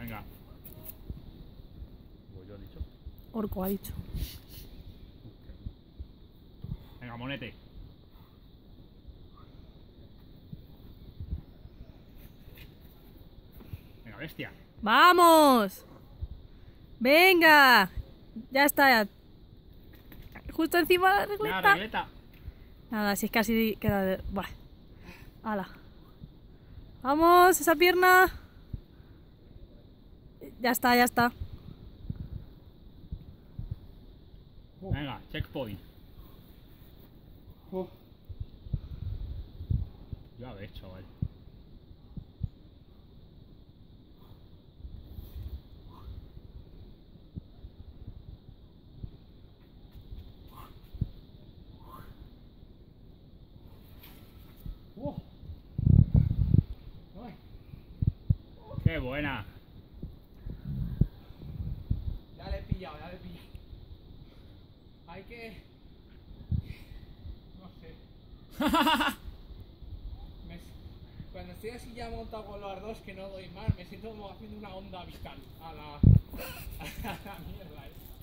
Venga. Pues yo he dicho. Orco ha dicho. Venga, monete. Venga, bestia. ¡Vamos! ¡Venga! Ya está. Justo encima de la Venga, regleta. regleta. Nada, si es casi queda de... Buah. ¡Hala! ¡Vamos! ¡Esa pierna! Ya está, ya está. Venga, checkpoint. Ya ves, chaval. ¡Qué buena! Ya le he pillado, ya le he pillado. Hay que... No sé. Cuando estoy así ya montado con los dos que no doy más, me siento como haciendo una onda vital a la mierda esta.